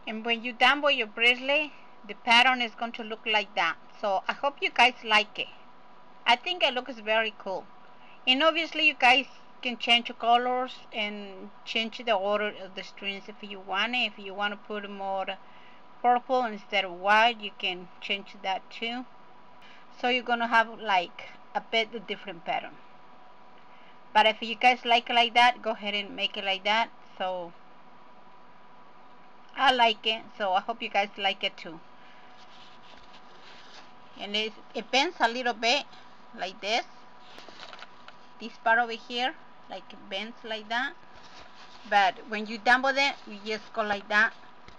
And when you dumble your bracelet, the pattern is going to look like that. So I hope you guys like it. I think it looks very cool. And obviously you guys can change the colors and change the order of the strings if you want it. If you want to put more purple instead of white, you can change that too. So you're gonna have like a bit different pattern. But if you guys like it like that, go ahead and make it like that. So I like it, so I hope you guys like it too. And it bends a little bit like this part over here, like it bends like that. But when you dumble it, you just go like that,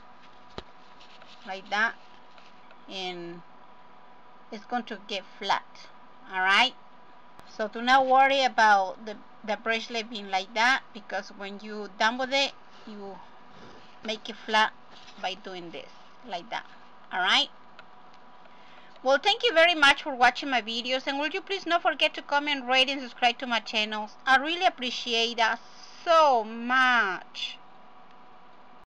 and it's going to get flat. Alright, so do not worry about the bracelet being like that, because when you dumble it, you make it flat by doing this like that. Alright, well, thank you very much for watching my videos, and will you please not forget to comment, rate, and subscribe to my channels. I really appreciate that so much.